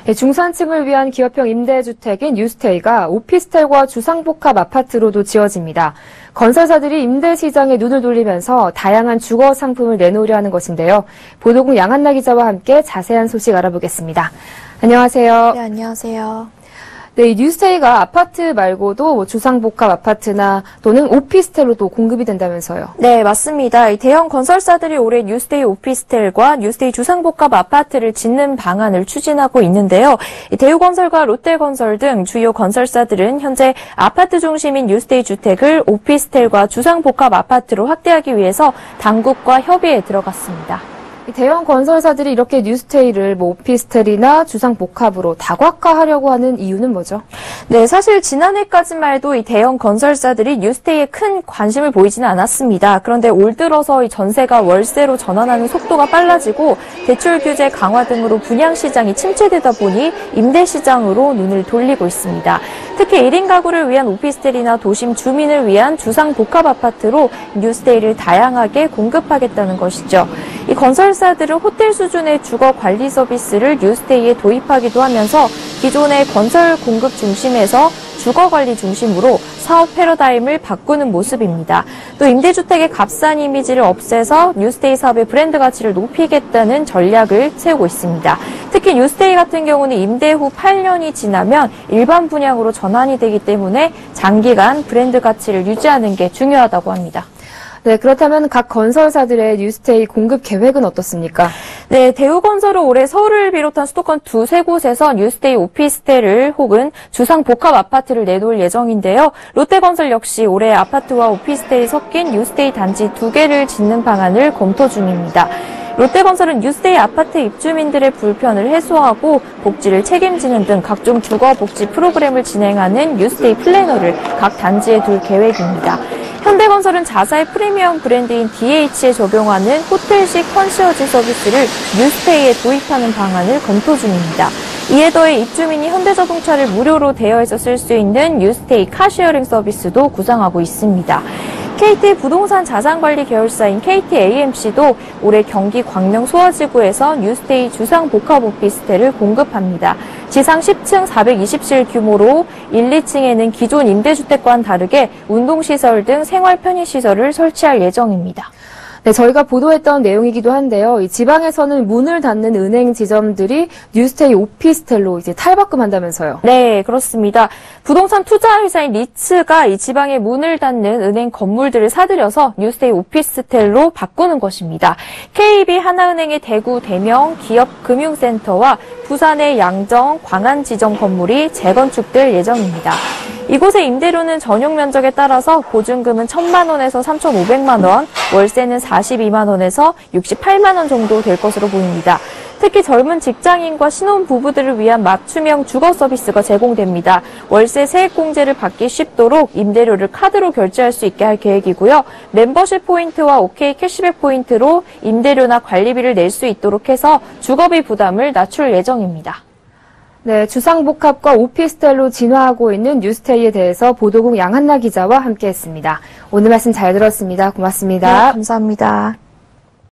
중산층을 위한 기업형 임대주택인 뉴스테이가 오피스텔과 주상복합 아파트로도 지어집니다. 건설사들이 임대 시장에 눈을 돌리면서 다양한 주거 상품을 내놓으려 하는 것인데요. 보도국 양한나 기자와 함께 자세한 소식 알아보겠습니다. 안녕하세요. 네, 안녕하세요. 네, 이 뉴스테이가 아파트 말고도 주상복합 아파트나 또는 오피스텔로도 공급이 된다면서요. 네, 맞습니다. 이 대형 건설사들이 올해 뉴스테이 오피스텔과 뉴스테이 주상복합 아파트를 짓는 방안을 추진하고 있는데요. 이 대우건설과 롯데건설 등 주요 건설사들은 현재 아파트 중심인 뉴스테이 주택을 오피스텔과 주상복합 아파트로 확대하기 위해서 당국과 협의에 들어갔습니다. 대형 건설사들이 이렇게 뉴스테이를 오피스텔이나 주상복합으로 다각화하려고 하는 이유는 뭐죠? 네, 사실 지난해까지만 해도 이 대형 건설사들이 뉴스테이에 큰 관심을 보이지는 않았습니다. 그런데 올 들어서 이 전세가 월세로 전환하는 속도가 빨라지고 대출 규제 강화 등으로 분양 시장이 침체되다 보니 임대 시장으로 눈을 돌리고 있습니다. 특히 1인 가구를 위한 오피스텔이나 도심 주민을 위한 주상복합 아파트로 뉴스테이를 다양하게 공급하겠다는 것이죠. 이 건설사들은 호텔 수준의 주거 관리 서비스를 뉴스테이에 도입하기도 하면서 기존의 건설 공급 중심에서 주거 관리 중심으로 사업 패러다임을 바꾸는 모습입니다. 또 임대주택의 값싼 이미지를 없애서 뉴스테이 사업의 브랜드 가치를 높이겠다는 전략을 세우고 있습니다. 특히 뉴스테이 같은 경우는 임대 후 8년이 지나면 일반 분양으로 전환이 되기 때문에 장기간 브랜드 가치를 유지하는 게 중요하다고 합니다. 네, 그렇다면 각 건설사들의 뉴스테이 공급 계획은 어떻습니까? 네, 대우건설은 올해 서울을 비롯한 수도권 두세 곳에서 뉴스테이 오피스텔을 혹은 주상복합 아파트를 내놓을 예정인데요. 롯데건설 역시 올해 아파트와 오피스텔이 섞인 뉴스테이 단지 2개를 짓는 방안을 검토 중입니다. 롯데건설은 뉴스테이 아파트 입주민들의 불편을 해소하고 복지를 책임지는 등 각종 주거 복지 프로그램을 진행하는 뉴스테이 플래너를 각 단지에 둘 계획입니다. 현대건설은 자사의 프리미엄 브랜드인 DH에 적용하는 호텔식 컨시어지 서비스를 뉴스테이에 도입하는 방안을 검토 중입니다. 이에 더해 입주민이 현대자동차를 무료로 대여해서 쓸 수 있는 뉴스테이 카쉐어링 서비스도 구상하고 있습니다. KT 부동산 자산관리 계열사인 KTAMC도 올해 경기 광명 소화지구에서 뉴스테이 주상복합 오피스텔을 공급합니다. 지상 10층 420실 규모로 1, 2층에는 기존 임대주택과는 다르게 운동시설 등 생활 편의시설을 설치할 예정입니다. 네, 저희가 보도했던 내용이기도 한데요. 이 지방에서는 문을 닫는 은행 지점들이 뉴스테이 오피스텔로 이제 탈바꿈한다면서요. 네, 그렇습니다. 부동산 투자 회사인 리츠가 이 지방에 문을 닫는 은행 건물들을 사들여서 뉴스테이 오피스텔로 바꾸는 것입니다. KB 하나은행의 대구 대명 기업금융센터와 부산의 양정, 광안 지점 건물이 재건축될 예정입니다. 이곳의 임대료는 전용 면적에 따라서 보증금은 1,000만 원에서 3,500만 원, 월세는 42만 원에서 68만 원 정도 될 것으로 보입니다. 특히 젊은 직장인과 신혼부부들을 위한 맞춤형 주거 서비스가 제공됩니다. 월세 세액공제를 받기 쉽도록 임대료를 카드로 결제할 수 있게 할 계획이고요. 멤버십 포인트와 OK 캐시백 포인트로 임대료나 관리비를 낼 수 있도록 해서 주거비 부담을 낮출 예정입니다. 네, 주상복합과 오피스텔로 진화하고 있는 뉴스테이에 대해서 보도국 양한나 기자와 함께했습니다. 오늘 말씀 잘 들었습니다. 고맙습니다. 네, 감사합니다.